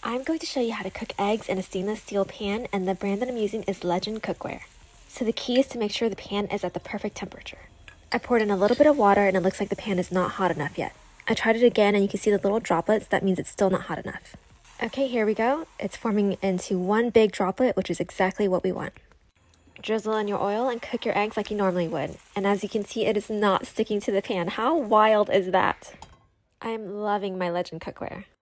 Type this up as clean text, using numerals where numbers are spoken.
I'm going to show you how to cook eggs in a stainless steel pan, and the brand that I'm using is Legend Cookware. So the key is to make sure the pan is at the perfect temperature. I poured in a little bit of water and it looks like the pan is not hot enough yet. I tried it again and you can see the little droplets. That means it's still not hot enough. Okay, here we go. It's forming into one big droplet, which is exactly what we want. Drizzle in your oil and cook your eggs like you normally would. And as you can see, it is not sticking to the pan. How wild is that? I am loving my Legend Cookware.